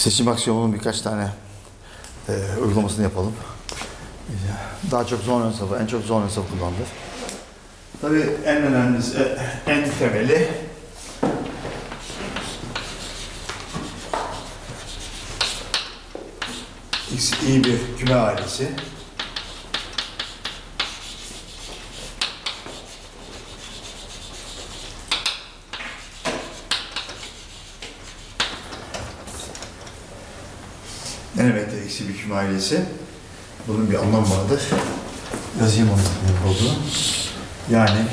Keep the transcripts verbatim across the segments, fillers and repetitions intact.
Seçim aksiyonunun birkaç tane e, uygulamasını yapalım. Daha çok zone sınıfı, en çok zone sınıfı kullanılır. Tabii en önemlisi, en temeli X iyi bir küme ailesi. Ne demektir eksi bir küme ailesi? Bunun bir anlamı vardır. Yazayım onu ne olduğunu. Yani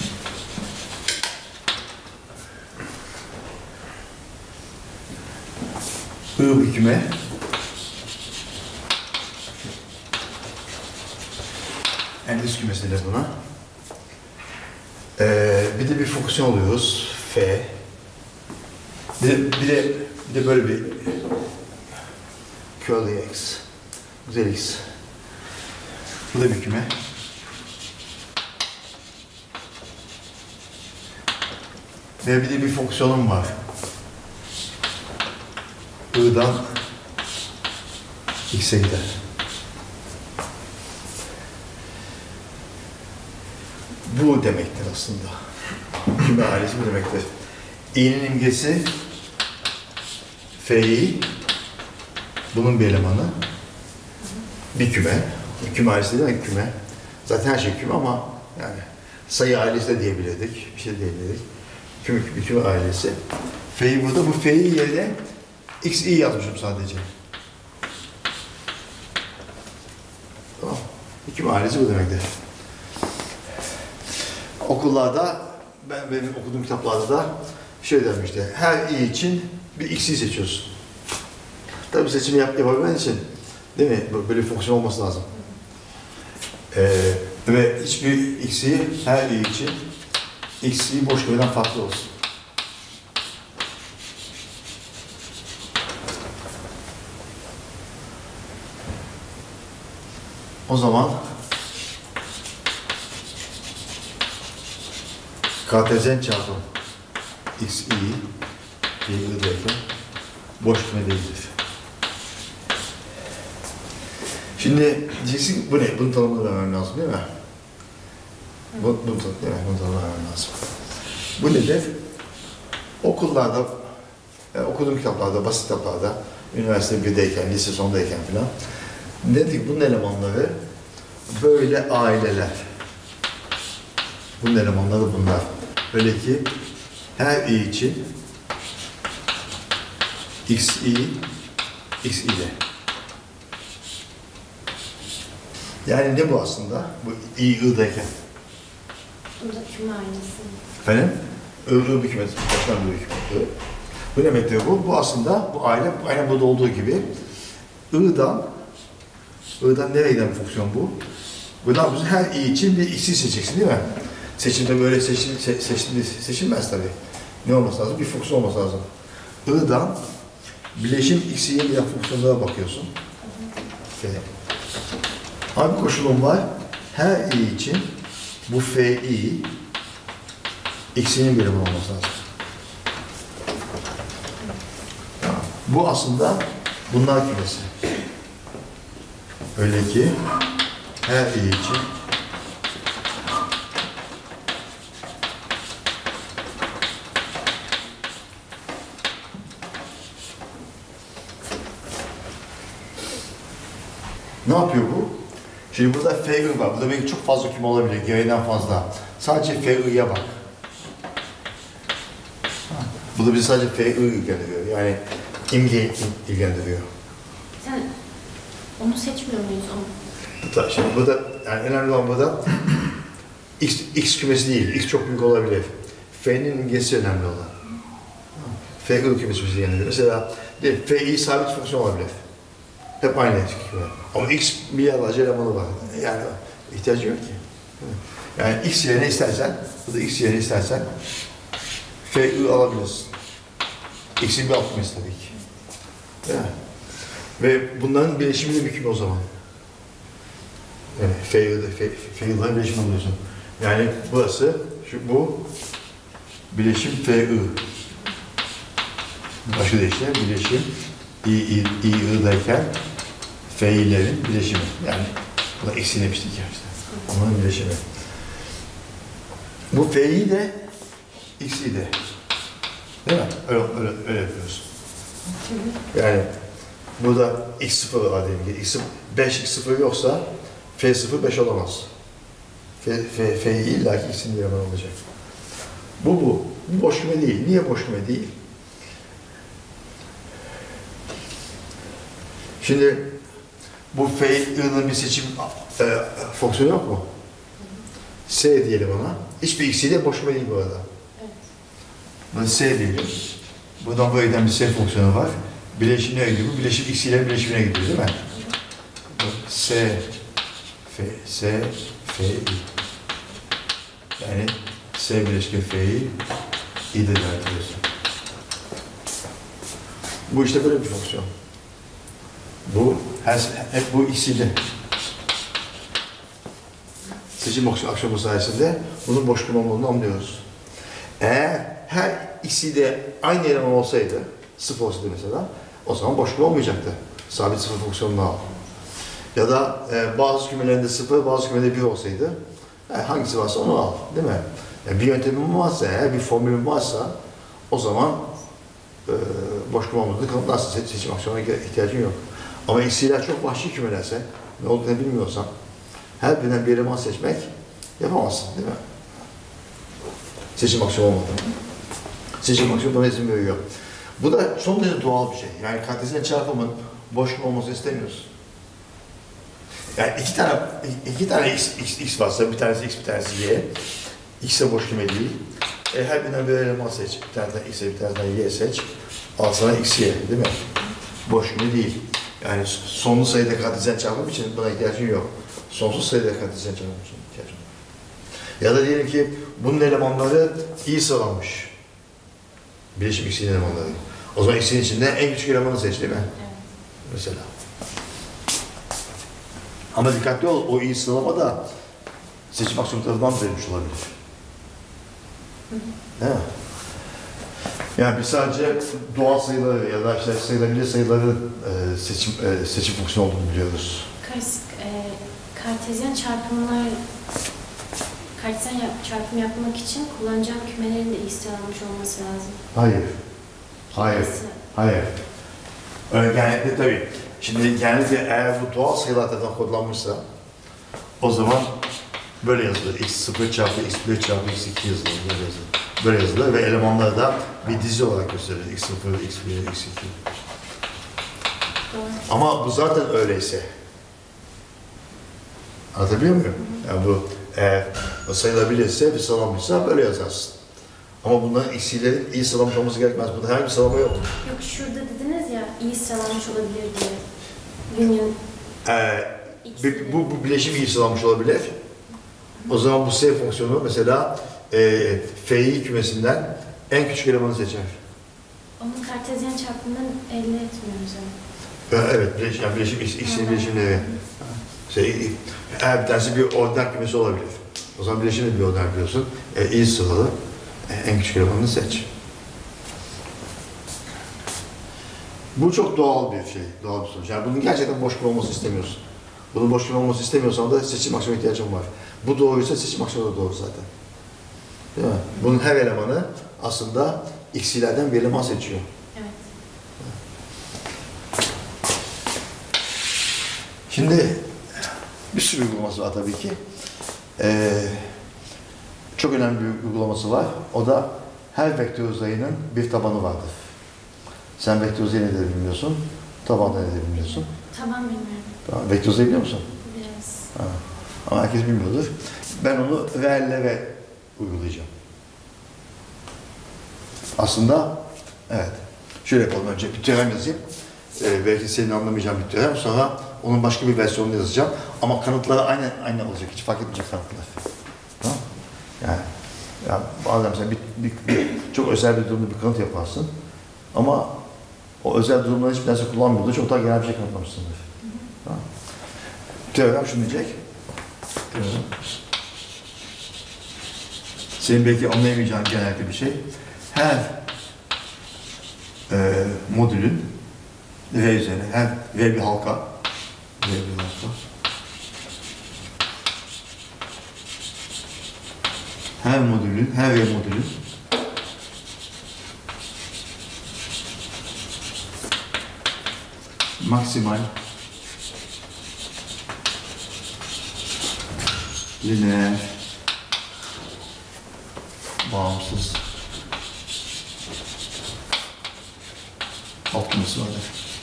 I bir küme en üst kümesi de buna. Ee, bir de bir fonksiyon oluyoruz. F. Bir de, bir de, bir de böyle bir curly x, güzel x. Bu da bir küme. Ve bir de bir fonksiyonum var. I'dan x'e gider. Bu demektir aslında. Küme ailesi bu demektir. i'nin imgesi f'i, bunun bir elemanı, bir küme. Küme ailesi değil mi? Küme. Zaten her şey küme ama yani sayı ailesi de diyebilirdik, bir şey diyebilirdik. Küme, küme, küme ailesi. F'i burada, bu f'i yerine x'i yazmışım sadece. Tamam. Küme ailesi bu demektir. Okullarda, ben benim okuduğum kitaplarda da şey demişti, her i için bir x'i seçiyorsun. Tabii seçimi yap, yapabilmen için, değil mi? Böyle bir fonksiyon olması lazım. Ee, ve hiçbir x'i, her i için x'i boş kümeden farklı olsun. O zaman Kartezyen çarpım x i y derken boş küme değildir. Şimdi diyeceksin bu ne? Bunun tanımını vermem lazım değil mi? Bu, bunun tanımını değil mi? Bunun tanımını vermem lazım. Bu nedir? Okullarda, yani okuduğum kitaplarda, basit kitaplarda, üniversite birdeyken, lise sondayken filan dedik bunun elemanları böyle aileler. Bunun elemanları bunlar. Öyle ki her i için xi, x ile. Yani ne bu aslında? Bu i, i'dayken. Bu da küme ailesi. Efendim? I, i bir küme. Baştan bir küme. Bu ne demektir bu? Bu aslında, bu aile, aynen burada olduğu gibi i'dan, i'dan nereye giden fonksiyon bu? Buradan biz her i için bir x'i seçeceksin değil mi? Seçimde böyle seçim, se, seçim, seçilmez tabii. Ne olması lazım? Bir fonksiyon olması lazım. I'dan bileşim x'iye giden fonksiyonlara bakıyorsun. F. Hangi koşulum var? Her i için bu fi x'inin birimi olması lazım. Bu aslında bunlar kümesi. Öyle ki her i için ne yapıyor bu? Şimdi burada F var. Burada belki çok fazla küme olabilir. Gereğinden fazla. Sadece F'ye bak. Burada bizi sadece F'i ilgilendiriyor. Yani imgeyi ilgilendiriyor. Sen onu seçmiyor muyuz onu? Şimdi burada yani önemli olan burada X, X kümesi değil. X çok büyük olabilir. F'nin imgesi önemli olan. F kümesi bizi ilgilendiriyor. Mesela F'i sabit fonksiyon olabilir. Hep aynı küme. Ama X milyarlarca elemanı var. Yani ihtiyacı yok ki. Yani X yerine istersen, bu da X yerine istersen F'i alabilirsin. X'in bir alt kümesi tabii ki. Değil mi? Ve bunların bileşiminde bir küme o zaman. Yani F'yı'dan bileşim alıyorsun. Yani burası, şu bu bileşim F'i. Başka deyişle bileşim i, i, i, i'dayken fe'illerin bileşimi. Yani buna eksi demiştik ya işte. Onların bileşimi. Bu fe'yi de x'i de. Değil mi? Öyle, öyle, öyle yapıyoruz. Yani burada x sıfır var diyelim ki. X, beş x sıfır yoksa f sıfır beş olamaz. F, f, f'yi illa ki x'in bir elemanı olacak. Bu bu. Bu boş küme değil. Niye boş küme değil? Şimdi bu f'nin bir seçim e, fonksiyonu yok mu? S diyelim ona. Hiçbir x'iyle boş küme değil bu arada. Evet. Bunu S diyelim. Buradan böyle giden bir S fonksiyonu var. Bileşim nereye gidiyor? Bu bileşim x ile bileşimine gidiyor değil mi? S, F, S, F, I. Yani S bileşke F'yi İ'de dağıtıyorsun. Bu işte böyle bir fonksiyon. Bu, her, hep bu x'ili. Seçim akşamı sayesinde bunun boş küme olduğunu anlıyoruz. Eğer her x'i de aynı eleman olsaydı, sıfır olsaydı mesela, o zaman boş küme olmayacaktı. Sabit sıfır fonksiyonunu al. Ya da e, bazı kümelerinde sıfır, bazı kümelerinde bir olsaydı, e, hangisi varsa onu al, değil mi? Yani bir yöntemim varsa, eğer bir formülüm varsa, o zaman e, boş küme olmadığını kanıtlarsın. Se seçim aksiyonuna ihtiyacın yok. Ama x'iler çok vahşi kümelerse, ne olduğunu bilmiyorsan, her birinden bir eleman seçmek yapamazsın, değil mi? Seçim aksiyonu olmadan. Seçim aksiyonu buna izin veriyor. Bu da son derece doğal bir şey. Yani kartezyen çarpımın boş küme olmasını istemiyoruz. Yani iki tane iki tane x, x, x varsa, bir tanesi x, bir tanesi y. X'e boş küme değil. E, her birinden bir eleman seç. Bir tanesinden x'e, bir tanesinden y seç. Al sana x, y, değil mi? Boş küme değil. Yani sonlu sayıda kartezyen çarpım için buna ihtiyacın yok. Sonsuz sayıda kartezyen çarpım için ihtiyacın yok. Ya da diyelim ki bunun elemanları iyi sıralanmış. Bileşim x'in elemanları. O zaman x'in içinde en küçük elemanı seç, değil mi? Evet. Mesela. Ama dikkatli ol, o iyi sıralama da seçim aksiyonu tarafından verilmiş olabilir. Değil mi? Yani biz sadece doğal sayıları ya da işte sayılabilir sayıları e, seçim e, seçim fonksiyonu olduğunu biliyoruz. Karışık, e, kartezyen çarpımlar, kartezyen yap, çarpım yapmak için kullanacağım kümelerin de iyi sıralanmış olması lazım. Hayır. Hayır. Nasıl? Hayır. Öyle genellikle tabii. Şimdi genellikle eğer bu doğal sayılar tarafından kodlanmışsa o zaman böyle yazılır. x sıfır çarpı x bir çarpı x iki yazılır. Böyle yazılır. Böyle yazılır ve elemanları da bir dizi olarak gösterilir. x sıfır, x bir, x iki. Doğru. Ama bu zaten öyleyse. Anlatabiliyor muyum? Yani bu eğer sayılabilirse, bir sıralanmışsa böyle yazarsın. Ama bunların x'ilerin iyi sıralamış olması gerekmez. Burada herhangi bir sıralama yok. Yok, şurada dediniz ya iyi sıralanmış olabilir diye. Union. Ee, bu, bu, bu bileşim iyi sıralanmış olabilir. O zaman bu S fonksiyonu mesela e, F'i kümesinden en küçük elemanı seçer. Onun kartezyen çarpımından elde etmiyoruz yani. Ee, evet, bileşim, yani bileşim X, X'in bileşimleri. Şey, eğer bir tanesi bir ordinal kümesi olabilir. O zaman bileşimde bir ordinal biliyorsun. E, iyi sıralı. En küçük elemanını seç. Bu çok doğal bir şey, doğal bir sonuç. Yani bunun gerçekten boş küme olmasını istemiyorsun. Bunun boş küme olmasını istemiyorsan da seçim aksiyonu ihtiyacın var. Bu doğruysa seçim aksiyonu da doğru zaten. Değil mi? Bunun her elemanı aslında x'ilerden bir eleman seçiyor. Evet. Şimdi bir sürü uygulaması var tabii ki. Ee, Çok önemli bir uygulaması var. O da her vektör uzayının bir tabanı vardır. Sen vektör uzayı nedir bilmiyorsun, taban nedir bilmiyorsun. Taban bilmiyorum. Tamam. Vektör uzayı biliyor musun? Biraz. Ha. Ama herkes bilmiyordur. Ben onu reellere uygulayacağım. Aslında, evet. Şöyle yapalım önce bir teorem yazayım. Ee, belki senin anlamayacağın bir teorem. Sonra onun başka bir versiyonunu yazacağım. Ama kanıtları aynı aynı olacak. Hiç fark etmeyecek kanıtlar. Tamam. Yani, yani bazen mesela bir, bir, bir, çok özel bir durumda bir kanıt yaparsın ama o özel durumları hiçbir tanesi kullanmıyordur, çok daha genel bir şey kanıtlamışsındır. Tamam. Teorem şunu diyecek. Teorem. Senin belki anlayamayacağın genellikle bir şey. Her e, modülün V üzerine. Her V bir halka. V bir halka. Her modülün, her V modülün maksimal lineer bağımsız alt kümesi vardır.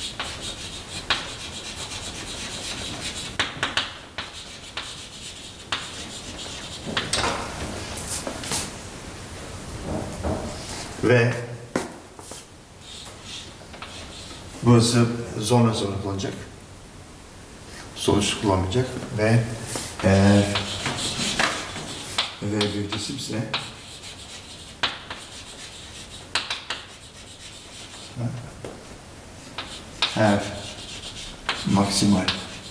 Ve burası zona zona kullanacak. Sonuç kullanmayacak ve eğer V bir cisimse her maksimal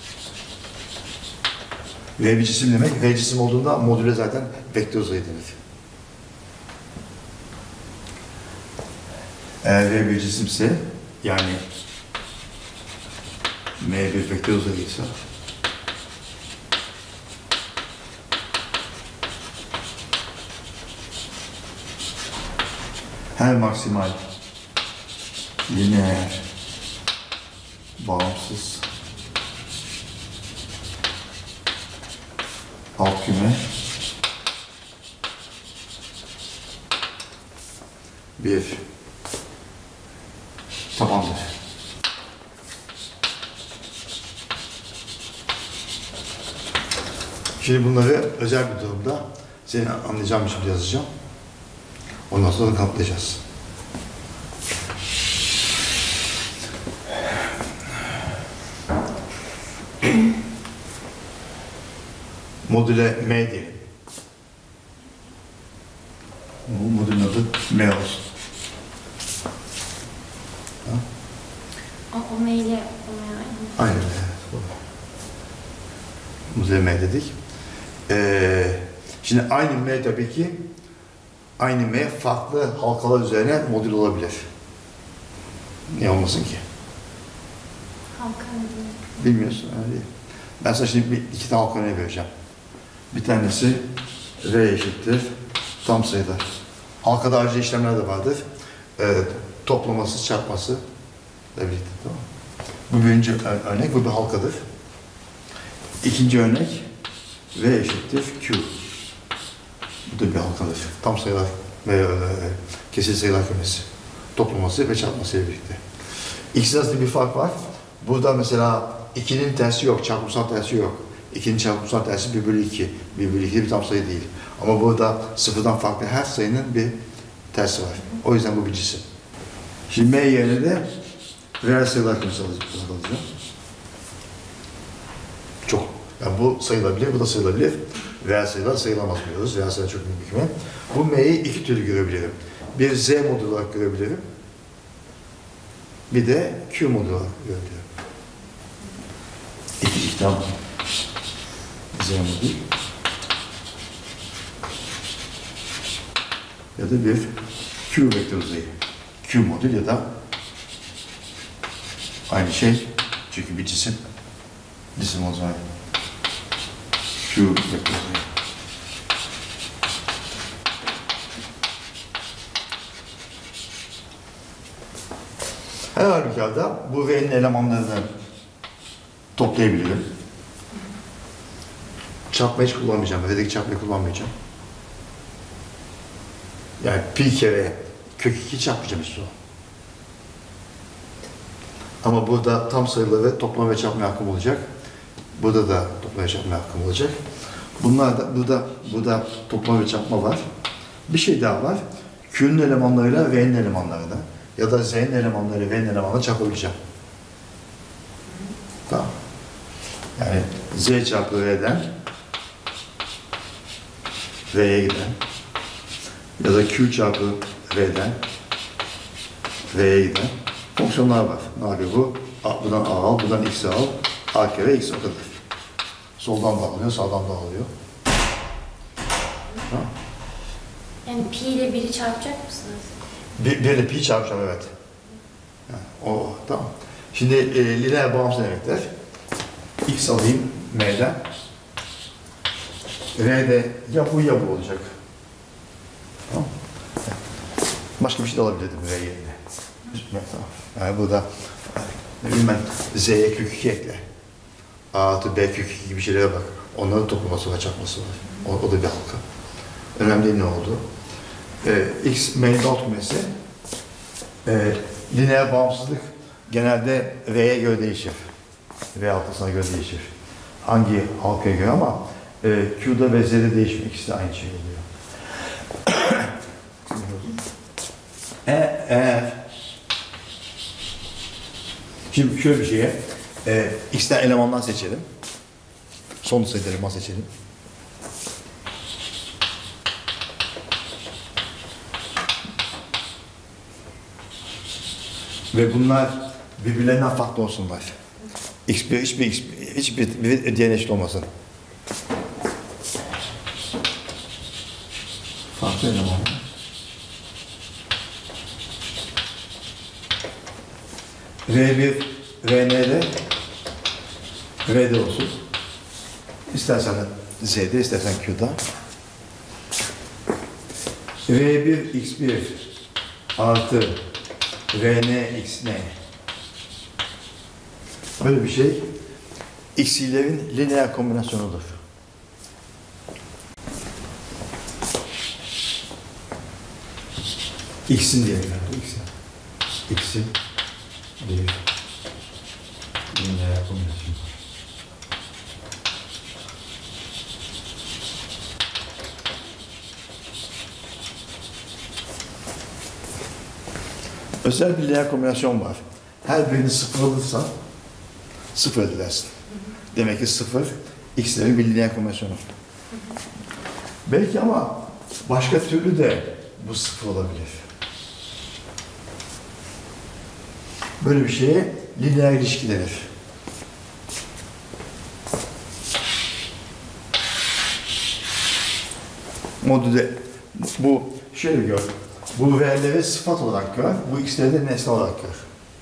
V bir cisim demek, V cisim olduğunda modüle zaten vektör uzayı denir. Eğer V bir cisimse, yani M bir vektör uzayıysa her maksimal lineer bağımsız alt küme bir tabandır. Şimdi bunları özel bir durumda senin anlayacağın bir şekilde yazacağım. Ondan sonra da kanıtlayacağız. Modüle M diyelim. Bu modülün adı M olsun. O, o M ile o M aynı. Aynen. Modüle M dedik. Ee, şimdi aynı M tabii ki aynı M farklı halkalar üzerine modül olabilir. Niye olmasın ki? Halka mı? Bilmiyorsun öyle değil. Ben sana şimdi bir, iki tane halka örneği vereceğim. Bir tanesi R eşittir tam sayılar. Halkada ayrıca işlemler de vardır. Ee, toplaması, çarpması da birlikte. Tamam. Bu birinci örnek, bu bir halkadır. İkinci örnek V eşittir Q. Bu da bir halkadır. Tam sayılar ve e, kesir sayılar kümesi. Toplaması ve çarpması ile birlikte. İkisi arasında bir fark var. Burada mesela ikinin tersi yok, çarpımsal tersi yok. ikinin çarpımsal tersi bir bölü iki. bir bölü iki bir tam sayı değil. Ama burada sıfırdan farklı her sayının bir tersi var. O yüzden bu bir cisim. Şimdi M yerine de reel sayılar kümesi alacağım. Çok. Yani bu sayılabilir, bu da sayılabilir. Reel sayılar sayılamaz diyoruz. Reel sayılar çok büyük bir küme. Bu M'yi iki türlü görebilirim. Bir Z modülü olarak görebilirim. Bir de Q modülü olarak görebilirim. İki iki tane Z modül. Ya da bir Q vektör uzayı. Q modül ya da aynı şey. Çünkü bir cisim. Cisim o zaman Q vektör uzayı. Her halükarda bu V'nin elemanlarını toplayabilirim. Çarpma hiç kullanmayacağım. V'deki çarpmayı kullanmayacağım. Yani pi kere kök iki çarpmayacağım hiç sonra. Ama burada tam sayılı ve toplama ve çarpma hakkım olacak. Burada da toplama ve çarpma hakkım olacak. Bunlar da, burada, burada toplama ve çarpma var. Bir şey daha var. Q'nun elemanlarıyla V'nin elemanlarıyla ya da Z'nin elemanları V'nin elemanlarıyla çarpabileceğim. Tamam. Yani Z çarpı V'den V'ye giden ya da Q çarpı V'den V'ye giden fonksiyonlar var. Ne yapıyor bu? Buradan A al, buradan X'i al. A kere X o kadar. Soldan da alıyor, sağdan da alıyor. Tamam. Yani pi ile biri çarpacak mısınız? Bir, bir ile pi çarpacağım, evet. Yani o, tamam. Şimdi e, lineer bağımsız demekler. X alayım M'den. R'de ya bu ya bu olacak. Tamam. Başka bir şey de alabilirdim R yerine. Tamam. Yani burada ne bileyim ben Z'ye kök iki ekle. A artı B kök iki gibi şeylere bak. Onların toplaması var, çarpması var. O, o da bir halka. Önemli değil ne oldu. Ee, X M'nin alt kümesi. Ee, lineer bağımsızlık genelde R'ye göre değişir. R halkasına göre değişir. Hangi halkaya göre ama e, Q'da ve Z'de değişmiyor. İkisi de aynı şey oluyor. e, eğer şimdi şöyle bir şeye e, X'ten elemandan seçelim. Son sayıda eleman seçelim. Ve bunlar birbirlerinden farklı olsunlar. X bir, hiçbir, X, hiçbir bir diğerine eşit olmasın. Farklı elemanlar. R bir, R N'de, R'de olsun. İstersen Z'de, istersen Q'da. R bir, X bir artı R N, X N. Böyle bir şey X'lerin lineer kombinasyonudur. X'in diyelim yani. X'in. X'in bir lineer kombinasyonu. Özel bir lineer kombinasyon var. Her birini sıfır alırsan sıfır edersin. Demek ki sıfır X'lerin bir lineer kombinasyonu. Belki ama başka türlü de bu sıfır olabilir. Böyle bir şeye lineer ilişki denir. Modüle bu şöyle gör. Bu V'leri sıfat olarak gör, bu X'leri de nesne olarak gör.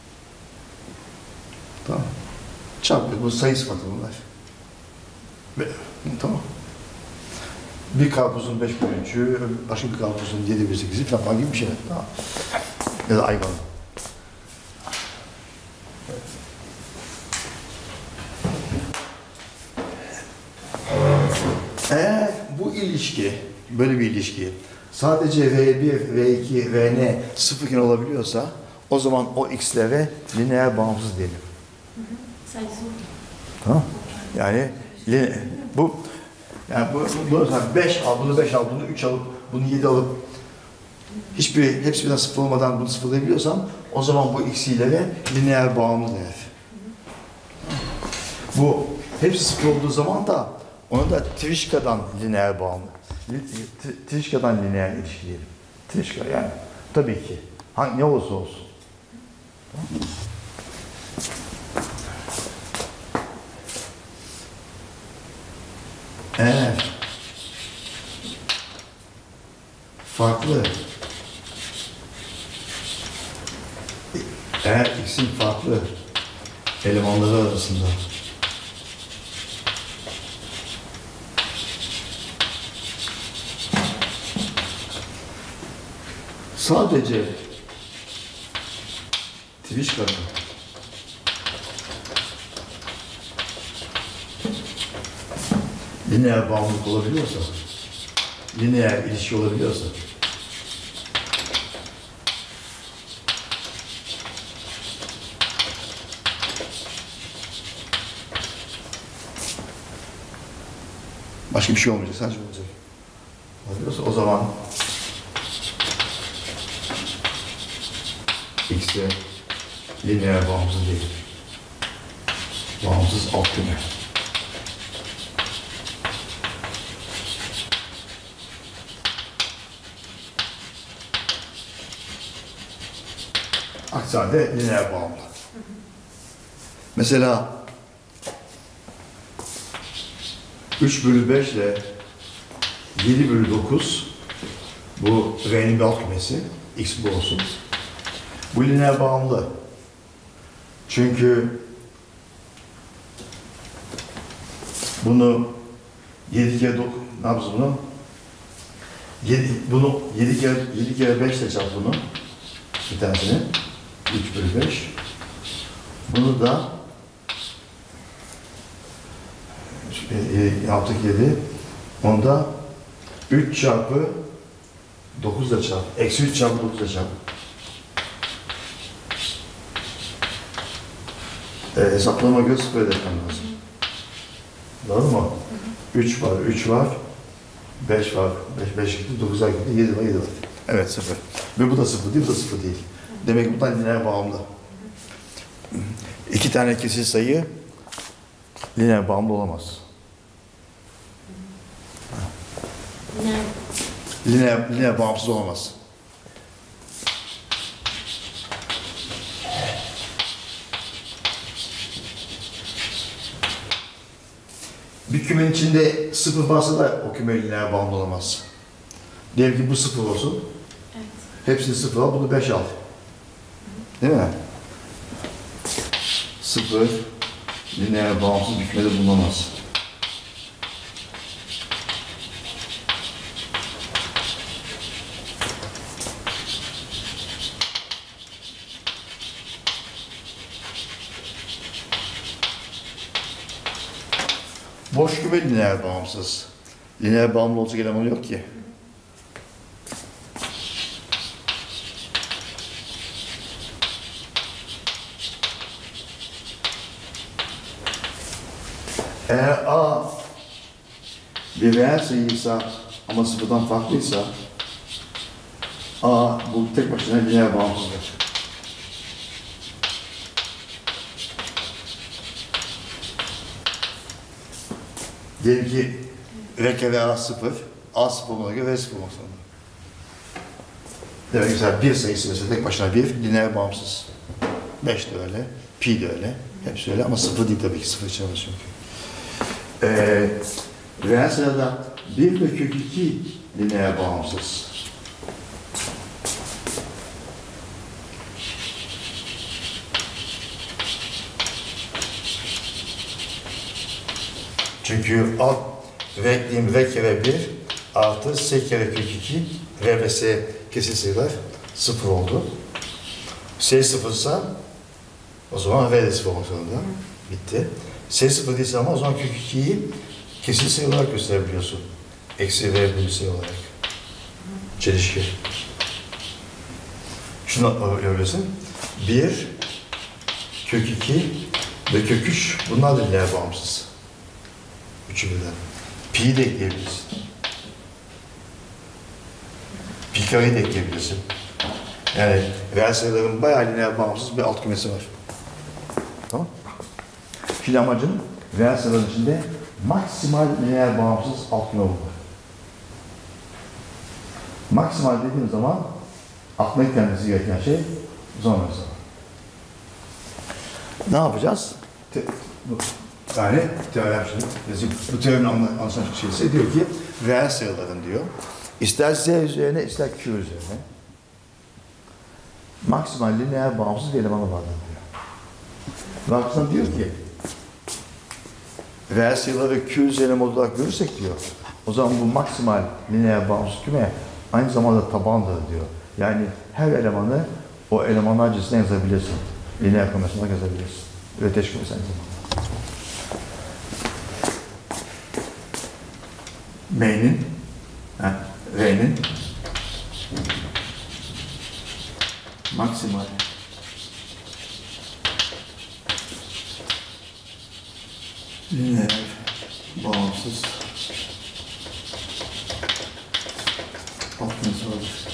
Tamam. Çarpıyor, bu sayı sıfatı bunlar. Ve, tamam. Bir karpuzun beş bölü üçü, başka bir karpuzun yedi bölü sekizi falan gibi bir şey. Tamam. Ya da ayvanın. Eğer bu ilişki, böyle bir ilişki, sadece V bir, V iki, V N sıfırken olabiliyorsa o zaman o X'lere lineer bağımsız diyelim. Sayısı. Tamam. Yani bu yani bu bunu beş al, bunu beş al, bunu üç alıp, bunu yedi alıp hiçbir hepsi birden sıfır olmadan bunu sıfırlayabiliyorsam o zaman bu X'lere lineer bağımlı denir. Bu hepsi sıfır olduğu zaman da onu da Trişka'dan lineer bağımlı. Trişka'dan lineer ilişki diyelim. Trişka yani tabii ki. Hangi ne olursa olsun. Eğer farklı eğer X'in farklı elemanları arasında sadece Trişka'nın lineer bağımlılık olabiliyorsa, lineer ilişki olabiliyorsa, başka bir şey olmayacak, sadece olacak. Olabiliyorsa o zaman X'e lineer bağımsız değil. Bağımsız alt küme. Aksi halde lineer bağımlı. Mesela üç bölü beş ile yedi bölü dokuz bu R'nin bir alt kümesi. X bu olsun. Bu lineer bağımlı. Çünkü bunu yedi kere dokuz, ne yapacağız bunu? yedi, bunu yedi kere, yedi kere beş ile çarp bunu. Bir tanesini. üç bölü beş. Bunu da yaptık yedi. Onda üç çarpı dokuz ile çarp. Eksi üç çarpı dokuz ile çarp. E, hesaplama göre sıfır edetmem lazım. Doğru mu? üç var, üç var. beş var, beş, beş gitti, dokuza gitti, yedi var, yedi var. Evet, sıfır. Ve bu da sıfır değil, bu da sıfır değil. Demek ki bu da lineer bağımlı. İki tane kesir sayı lineer bağımlı olamaz. Lineer. Lineer, lineer bağımsız olamaz. Bir kümenin içinde sıfır varsa da o küme lineer bağımlı olamaz. Diyelim ki bu sıfır olsun. Evet. Hepsini sıfır al, bunu beş al. Değil mi? Sıfır lineer bağımsız bir kümede bulunamaz. Boş küme lineer bağımsız. Lineer bağımlı olacak elemanı yok ki. Eğer A bir reel sayıysa ama sıfırdan farklıysa A bu tek başına lineer bağımsızdır. Diyelim ki R kere A sıfır, A sıfır olana göre R sıfır olmak zorunda. Demek ki mesela bir sayısı mesela tek başına bir, lineer bağımsız. beş de öyle, pi de öyle, hepsi öyle ama sıfır değil tabii ki, sıfır içemez çünkü. Ee, reel sayıda bir ve kök iki lineer bağımsız. Çünkü alt R diyeyim R kere bir artı S kere kök iki, R ve S kesir sayılar sıfır oldu. S sıfırsa o zaman R de sıfır olmak zorunda. Bitti. S sıfır değilse ama o zaman kök ikiyi kesir sayı olarak gösterebiliyorsun. Eksi R bölü sayı olarak. Çelişki. Şunu öğrenirsin. bir, kök iki ve kök üç bunlar da lineer bağımsız. Üçü birden. Pi'yi de ekleyebilirsin. Pi kareyi de ekleyebilirsin. Yani reel sayıların bayağı lineer bağımsız bir alt kümesi var. Tamam. Şimdi amacım reel sayıların içinde maksimal lineer bağımsız alt küme bulmak. Maksimal dediğim zaman aklına gelmesi gereken şey zor mesela. Ne yapacağız? Te bu. Yani teorem şimdi yazayım. Bu teoremin anlaşılacak şeyse diyor ki reel sayıların diyor. İster Z üzerine ister Q üzerine maksimal lineer bağımsız bir elemanı vardır diyor. Ve aslında diyor ki reel sayıları Q üzerine mod olarak görürsek diyor. O zaman bu maksimal lineer bağımsız küme aynı zamanda tabandır diyor. Yani her elemanı o elemanlar cinsinden yazabilirsin. Lineer kümesinden yazabilirsin. Öteş kümesi aynı zamanda. M'nin, R'nin maksimal lineer bağımsız alt kümesi vardır.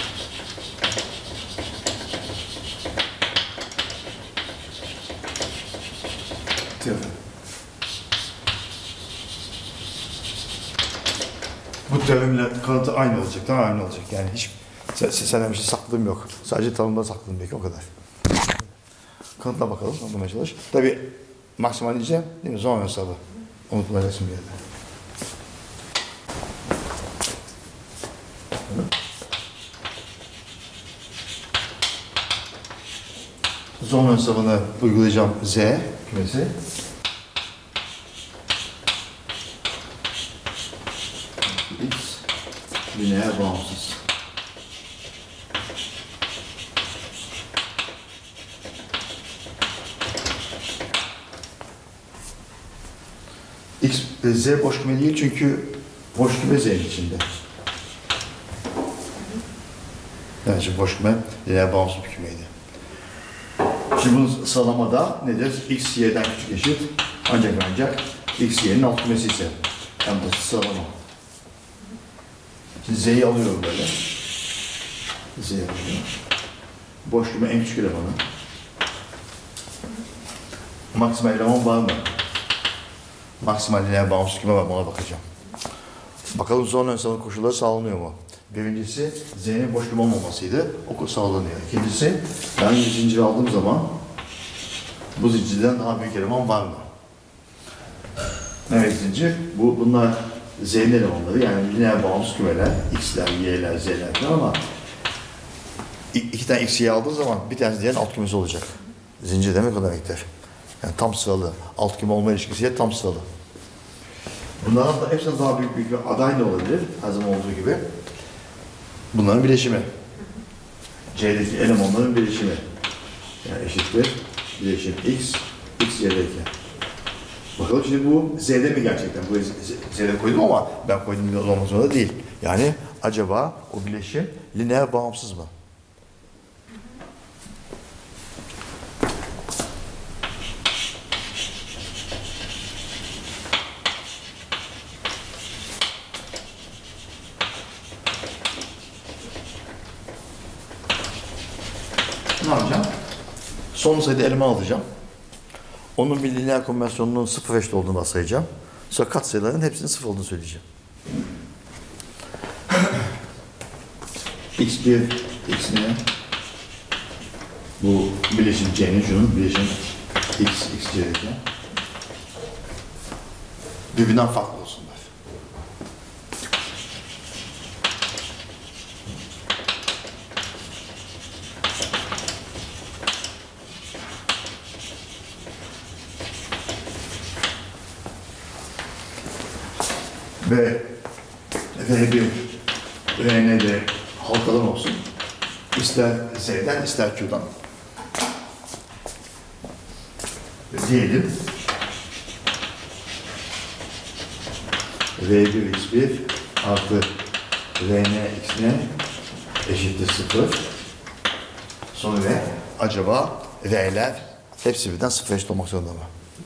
Teorem. Bu teoremle kanıtı aynı olacak, tam aynı olacak. Yani hiç senden bir şey sakladığım yok. Sadece tanımda sakladığım belki o kadar. Kanıtla bakalım, anlamaya çalış. Tabii maksimal diyeceğim, değil mi? Zaman hesabı. Unutmayacaksın bir yerde. Zon hesabını uygulayacağım Z kümesi. X lineer bağımsız. X, Z boş küme değil çünkü boş küme Z'nin içinde. Yani şimdi boş küme lineer bağımsız bir kümeydi. Şimdi bunu sıralamada nedir? X, Y'den küçük eşit. Ancak ancak X, Y'nin alt kümesi ise. En basit sıralama. Şimdi Z'yi alıyorum böyle. Z'yi alıyorum. Boş küme en küçük elemanı. Maksimal eleman var mı? Maksimal lineer bağımsız küme var mı? Ona bakacağım. Bakalım zon ön sınıf koşulları sağlanıyor mu? Birincisi Z'nin boş küme olmamasıydı. O sağlanıyor. İkincisi ben bir zincir aldığım zaman bu zincirden daha büyük eleman var mı? Evet zincir. Bu, bunlar Z'nin elemanları yani lineer bağımsız kümeler. X'ler, Y'ler, Z'ler falan ama iki tane X, Y aldığı zaman bir tanesi diğerinin alt kümesi olacak. Zincir demek o demektir. Yani tam sıralı. Alt küme olma ilişkisiyle tam sıralı. Bunların da hepsinden daha büyük bir aday da olabilir. Her zaman olduğu gibi. Bunların bileşimi. C'deki elemanların bileşimi. Yani eşittir. Bileşim X, X, Y'deki. Bakalım şimdi bu Z'de mi gerçekten? Bu Z'de koydum ama ben koydum olmak zorunda değil. Yani acaba o bileşim lineer bağımsız mı? Ne yapacağım? Son sayıda eleman alacağım. Onun bir lineer konvansiyonunun sıfır eşit olduğunu varsayacağım. Sonra katsayıların hepsinin sıfır olduğunu söyleyeceğim. X bir, X ne? Bu bileşim C'nin şunun bileşim X, X, C'deki. Birbirinden farklı olsunlar. Ve V bir V N'de halkadan olsun. İster Z'den ister Q'dan. Diyelim. V bir X bir artı V N X N eşittir sıfır. Sonra ne? Acaba V'ler hepsi birden sıfır eşit olmak zorunda mı?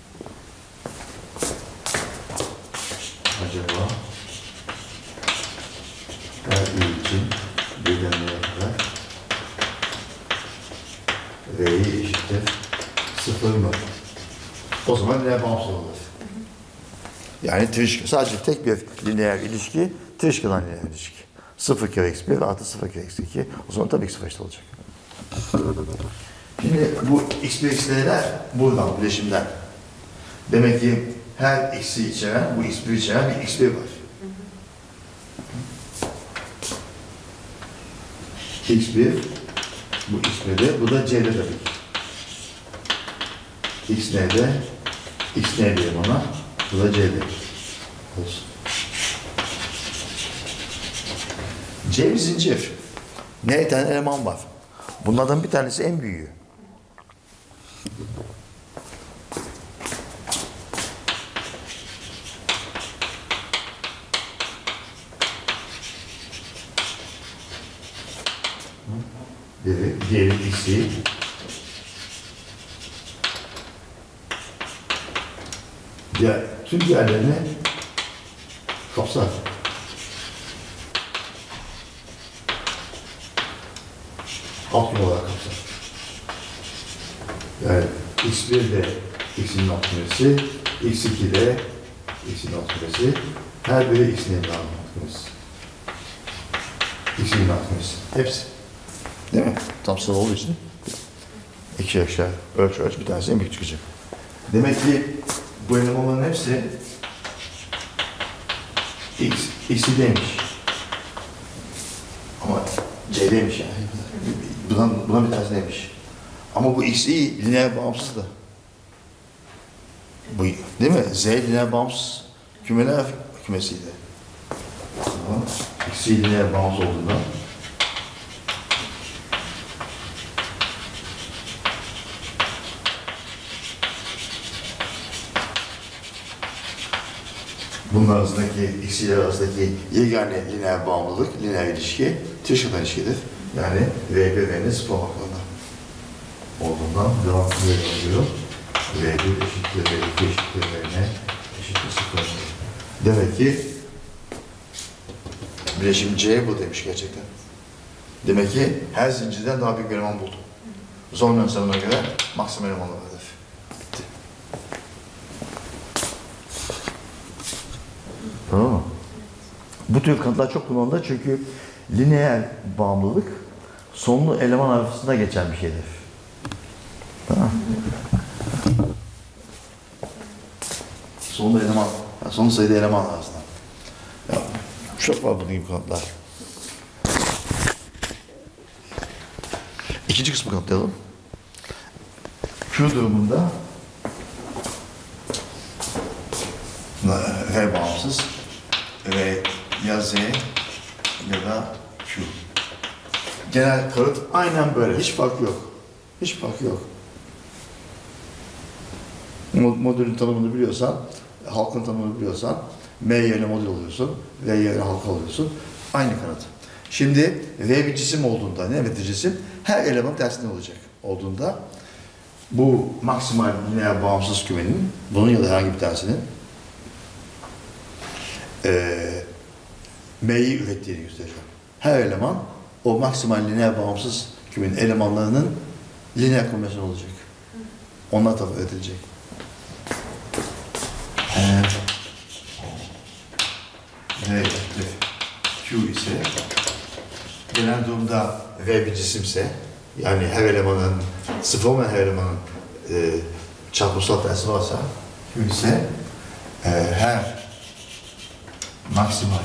Acaba her ü için birden neye kadar V'yi eşittir sıfır mı? O zaman lineer bağımsız olur. Yani trişka, sadece tek bir lineer ilişki, trişkadan lineer ilişki. sıfır kere x bir artı sıfır kere x iki. O zaman tabii ki sıfır eşit olacak. Şimdi bu x bir x'ler buradan, bileşimden. Demek ki her x'i içeren, bu x bir içeren bir x bir var. x bir, bu x bir'de, bu da c'de tabii ki. X n'de, x n diyelim ona, bu da c'de. Olsun. C bir zincir. N tane eleman var. Bunlardan bir tanesi en büyüğü. Diğeri, diğeri x'i. Diğer, tüm diğerlerini kapsar. Alt küme olarak kapsar. Yani x bir de x'in alt kümesi, x iki de x'in alt kümesi, her biri x'in alt kümesi. X'in alt kümesi. Hepsi. Değil mi? Tam sıra olduğu için. İki ekşer, ölç ölç bir tanesi en büyük çıkacak. Demek ki bu elemanların hepsi x, x'deymiş. Ama c'deymiş yani. Buna, buna bir tanesi neymiş? Ama bu x'i lineer bağımsız da. Bu, değil mi? Z lineer bağımsız kümeler kümesiydi. Tamam. X'i lineer bağımsız olduğunda bunun arasındaki, x'ler arasındaki yegane lineer bağımlılık, lineer ilişki Tirschner ilişkidir. Yani V bir V'nin sıfır olmaklarında olduğundan devam ediyor. V bir eşittir V iki eşittir V N eşittir sıfır. Demek ki bileşim C bu demiş gerçekten. Demek ki her zincirden daha büyük bir eleman buldum. Zorn yöntemine göre maksimum elemanlar hedef. Bitti. Tamam mı? Bu tür kanıtlar çok kullanılır çünkü lineer bağımlılık sonlu eleman arasında geçen bir şeydir. Tamam. Sonlu eleman, yani son sayıda eleman arasında. Ya, çok var bunun gibi kanıtlar. İkinci kısmı kanıtlayalım. Q durumunda R bağımsız, R ya Z ya da Q. Genel kanıt aynen böyle. Hiç farkı yok. Hiç farkı yok. Modülün tanımını biliyorsan, halkın tanımını biliyorsan, M yerine modül alıyorsun, V yerine halk alıyorsun. Aynı kanıt. Şimdi V bir cisim olduğunda, ne bir cisim? Her eleman tersine olacak olduğunda bu maksimal lineer bağımsız kümenin, bunun ya da herhangi bir tanesinin e, M'yi ürettiğini göstereceğim. Her eleman o maksimal lineer bağımsız kümenin elemanlarının lineer kombinasyonu olacak. Onlar tabi üretilecek. Eğer V Q ise genel durumda V bir cisimse, yani her elemanın, sıfır olmayan her elemanın e, çarpımsal tersi varsa, Q ise e, her maksimal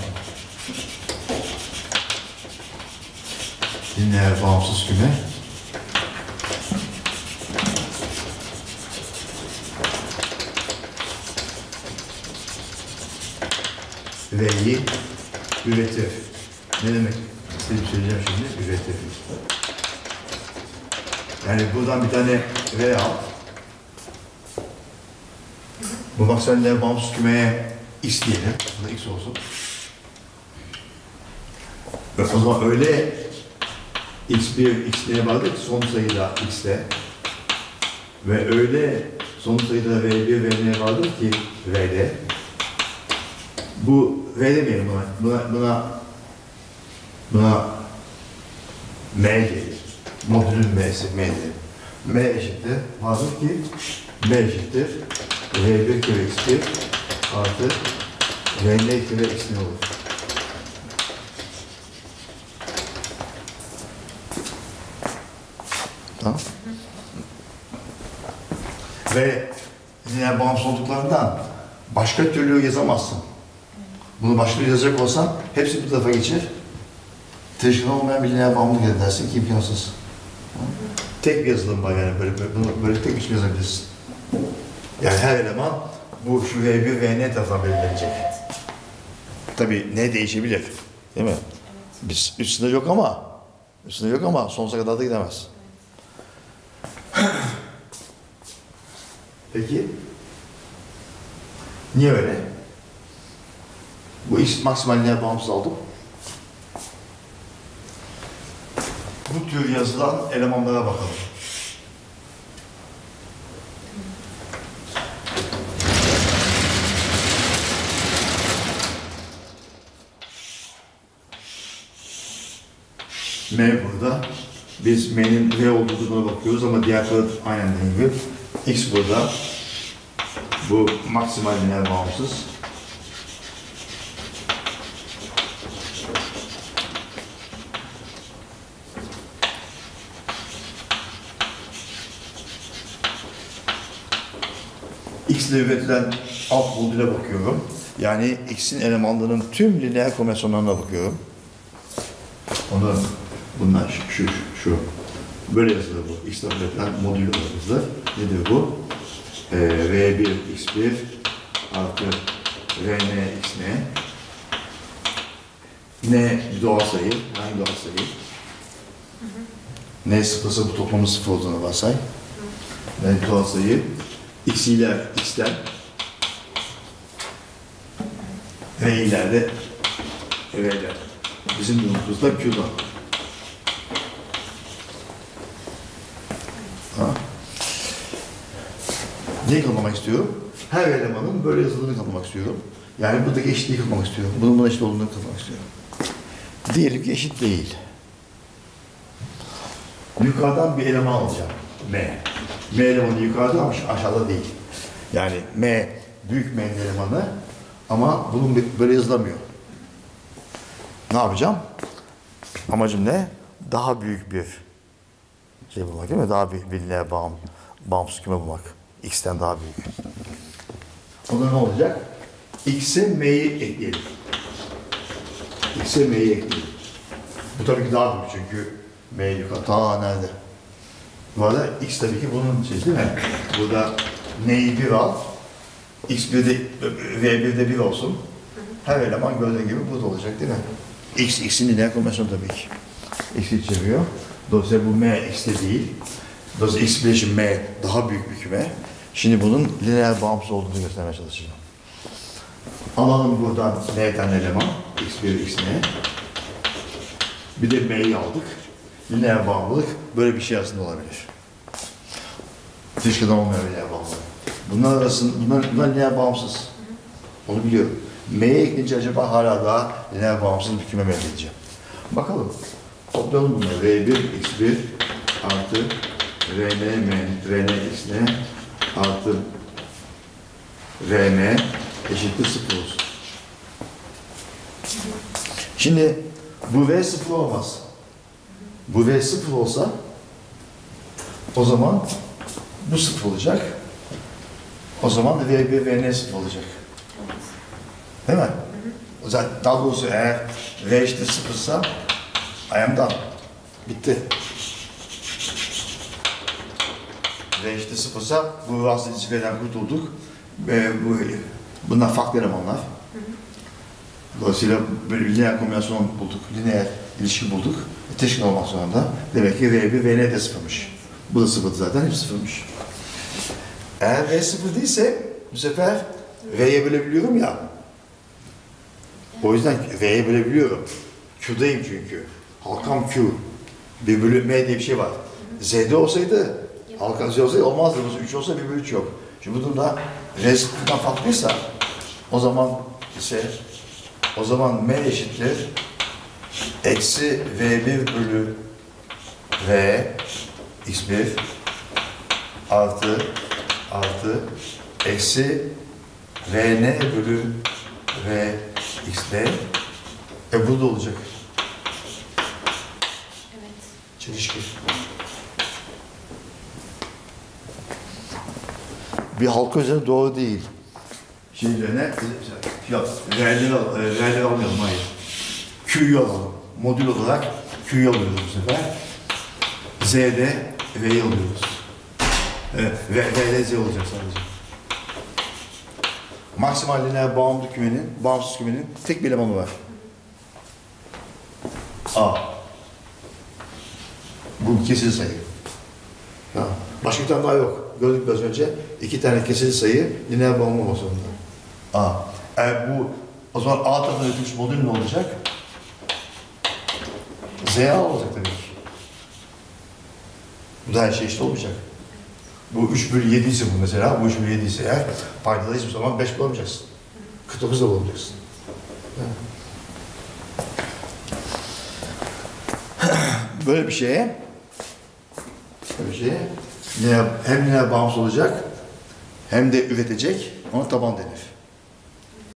lineer bağımsız küme V'yi üretir. Ne demek? İstediğimi söyleyeceğim şimdi. Üretir. Yani buradan bir tane V al. Bu maksimal lineer bağımsız kümeye X diyelim. Bu da X olsun. Ve o zaman öyle X bir, X neye bağlı ki son sayıda X'te ve öyle son sayıda V bir, V neye bağlı ki V'de. Bu V demeyelim buna, buna, buna, buna M diyelim. Modülün M'si, M diyelim. M eşittir, vardır ki M eşittir V bir kere X bir artı V N kere X ne olur? Tamam. Ve lineer bağımsız olduklarından başka türlü yazamazsın. Bunu başka türlü yazacak olsan hepsi bu tarafa geçir. Tirschner olmayan bir lineer bağımlılık edersin ki imkansız. Tek bir yazılım var yani böyle, böyle, bunu böyle tek bir şey yazabilirsin. Yani her eleman bu şu V bir ve N tarafından belirlenecek. Tabii ne değişebilir, değil mi? Biz üstünde yok ama üstünde yok ama sonsuza kadar da gidemez. Peki niye öyle? Bu X maksimal lineer bağımsız aldım. Bu tür yazılan elemanlara bakalım. M burada. Biz M'nin V olduğuna bakıyoruz ama diğer taraf aynen gibi. X burada. Bu maksimal lineer bağımsız. X ile üretilen alt modüle bakıyorum. Yani X'in elemanlarının tüm lineer kombinasyonlarına bakıyorum. Onu, bunlar şu, şu, şu. Böyle yazılır bu. X tabletten modül olarak yazılır. Nedir bu? Ee, R bir X bir artı Rn X N. N doğal sayı. Hangi doğal sayı? N sıfırsa bu toplamın sıfır olduğunu varsay. N doğal sayı. X iler X'ten. R ileride R'ler. Bizim durumumuzda Q'dan. Ha. Neyi kanıtlamak istiyorum? Her elemanın böyle yazıldığını kanıtlamak istiyorum. Yani buradaki eşitliği kanıtlamak istiyorum. Bunun buna eşit olduğunu kanıtlamak istiyorum. Diyelim ki eşit değil. Yukarıdan bir eleman alacağım. M. M elemanı yukarıda ama aşağıda değil. Yani M büyük M'nin elemanı ama bunun böyle yazılamıyor. Ne yapacağım? Amacım ne? Daha büyük bir şey bulmak değil mi? Daha büyük bir lineer bağım, bağımsız küme bulmak. X'ten daha büyük. O da ne olacak? X'e M'yi ekleyelim. X'e M'yi ekleyelim. Bu tabii ki daha büyük çünkü M yukarı. Ta nerede? Bu arada X tabii ki bunun şey değil mi? Burada N'yi bir al. X birde, V birde bir olsun. Her eleman gördüğün gibi burada olacak değil mi? X, X'in lineer kombinasyonu tabii ki. X'i içeriyor. Dolayısıyla bu M X'te değil. Dolayısıyla X birleşim M daha büyük bir küme. Şimdi bunun lineer bağımsız olduğunu göstermeye çalışacağım. Alalım buradan N tane eleman. X bir, X N. Bir de M'yi aldık. Lineer bağımlılık böyle bir şey aslında olabilir. Dışkıdan olmayan lineer bağımlılık. Bunlar arasında, bunlar, bunlar lineer bağımsız. Onu biliyorum. M'ye ekleyince acaba hala daha lineer bağımsız bir küme mi elde edeceğim? Bakalım. Toplayalım bunları. R bir, X bir artı Rn, M, Rn, X, N artı Rm eşittir sıfır olsun. Şimdi bu V sıfır olmaz. Bu V sıfır olsa o zaman bu sıfır olacak. O zaman V bir, V N sıfır olacak. Değil mi? O zaman daha doğrusu eğer V eşittir sıfırsa I am done. Bitti. V eşittir sıfırsa bu vasıtacı V'den kurtulduk. Ve bu, bunlar farklı elemanlar. Dolayısıyla böyle bir lineer kombinasyon bulduk, lineer ilişki bulduk. E, teşkil olmak zorunda. Demek ki V bir, V N de sıfırmış. Bu da sıfırdı zaten, hep sıfırmış. Eğer V sıfır değilse bu sefer V'ye bölebiliyorum ya. O yüzden V'ye bölebiliyorum. Q'dayım çünkü. Halkam Q. bir bölü M diye bir şey var. Z'de olsaydı, halkam Z olsaydı olmazdı. üç olsa bir bölü üç yok. Şimdi bu durumda V sıfırdan farklıysa o zaman ise o zaman M eşittir eksi V bir bölü V X bir artı artı eksi V N bölü V X D. E bu da olacak. Evet. Çelişki. Bir halka üzerine doğru değil. Şey üzerine, yok, R'leri al, R'leri almayalım, hayır. Q'yu alalım. Modül olarak Q'yu alıyoruz bu sefer. Z'de V'yi alıyoruz. Evet, V, V'de Z olacak sadece. Maksimal lineer bağımlı kümenin, bağımsız kümenin tek bir elemanı var. A. Bu kesili sayı. Ha. Başka bir tane daha yok. Gördük biraz önce. İki tane kesili sayı lineer bağımlı olmak zorunda. A. Eğer bu, o zaman A tarafından üretilmiş modül ne olacak? Z A olacak tabii ki. Bu da her şey eşit olmayacak. Bu üç bölü yedi ise bu mesela, bu üç bölü yedi ise eğer paydada hiçbir zaman beş bulamayacaksın. kırk dokuz da bulamayacaksın. Böyle bir şeye, böyle bir şeye lineer, hem lineer bağımsız olacak, hem de üretecek, ona taban denir.